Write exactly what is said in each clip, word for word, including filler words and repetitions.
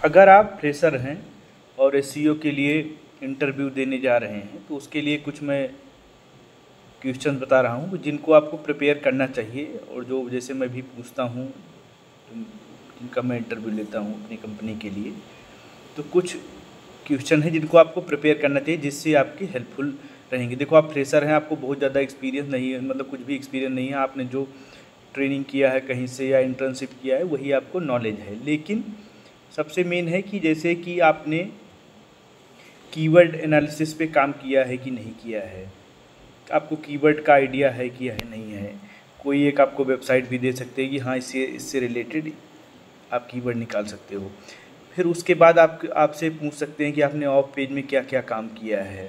अगर आप फ्रेशर हैं और एसईओ के लिए इंटरव्यू देने जा रहे हैं तो उसके लिए कुछ मैं क्वेश्चन बता रहा हूँ जिनको आपको प्रिपेयर करना चाहिए, और जो जैसे मैं भी पूछता हूँ जिनका मैं इंटरव्यू लेता हूँ अपनी कंपनी के लिए, तो कुछ क्वेश्चन है जिनको आपको प्रिपेयर करना चाहिए जिससे आपकी हेल्पफुल रहेंगे। देखो, आप फ्रेशर हैं, आपको बहुत ज़्यादा एक्सपीरियंस नहीं है, मतलब कुछ भी एक्सपीरियंस नहीं है, आपने जो ट्रेनिंग किया है कहीं से या इंटर्नशिप किया है वही आपको नॉलेज है। लेकिन सबसे मेन है कि जैसे कि आपने कीवर्ड एनालिसिस पे काम किया है कि नहीं किया है, आपको कीवर्ड का आइडिया है कि है नहीं है। कोई एक आपको वेबसाइट भी दे सकते हैं कि हाँ इससे इससे रिलेटेड आप कीवर्ड निकाल सकते हो। फिर उसके बाद आप आपसे पूछ सकते हैं कि आपने ऑफ पेज में क्या क्या काम किया है।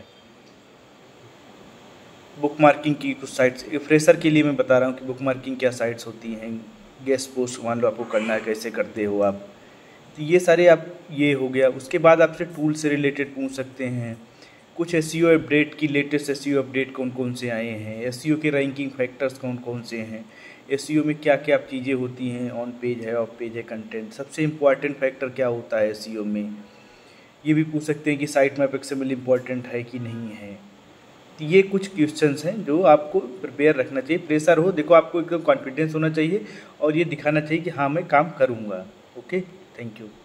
बुक मार्किंग की कुछ साइट्स, फ्रेशर के लिए मैं बता रहा हूँ कि बुक मार्किंग क्या साइट्स होती हैं, गेस्ट पोस्ट मान लो आपको करना है, कैसे करते हो आप, तो ये सारे आप ये हो गया। उसके बाद आपसे टूल से रिलेटेड पूछ सकते हैं, कुछ एसईओ अपडेट की लेटेस्ट एसईओ अपडेट कौन कौन से आए हैं, एसईओ के रैंकिंग फैक्टर्स कौन कौन से हैं, एसईओ में क्या क्या चीज़ें होती हैं, ऑन पेज है, ऑफ पेज है, कंटेंट, सबसे इम्पॉर्टेंट फैक्टर क्या होता है एसईओ में। ये भी पूछ सकते हैं कि साइट मैप एक्सएमएल इम्पॉर्टेंट है कि नहीं है। तो ये कुछ क्वेश्चंस हैं जो आपको प्रिपेयर रखना चाहिए। प्रेशर हो, देखो आपको एकदम कॉन्फिडेंस होना चाहिए और ये दिखाना चाहिए कि हाँ मैं काम करूँगा। Okay, thank you.